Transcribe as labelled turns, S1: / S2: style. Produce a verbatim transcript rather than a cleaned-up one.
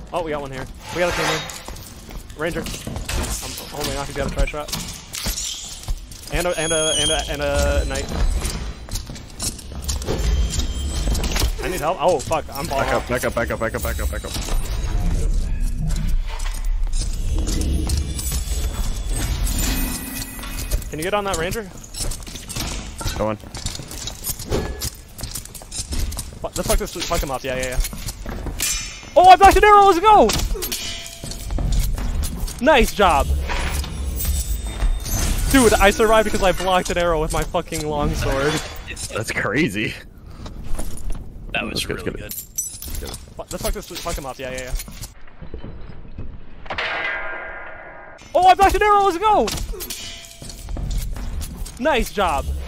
S1: Oh, we got one here. We got a king here. Ranger. I'm holding off. He's got a try shot. And a and a and a and a knight. I need help. Oh fuck! I'm balling.
S2: Back up! Back up! Back up! Back up! Back up! Back up!
S1: Can you get on that ranger?
S2: Go on.
S1: Let's fuck this. Fuck him up. Yeah, yeah, yeah. Oh, I blocked an arrow. Let's go. Nice job. Dude, I survived because I blocked an arrow with my fucking longsword.
S2: That's crazy.
S3: That was
S2: good,
S3: really
S2: good.
S3: good.
S2: good.
S1: Let's fuck this. Fuck him up. Yeah, yeah, yeah. Oh, I blocked an arrow. Let's go. Nice job.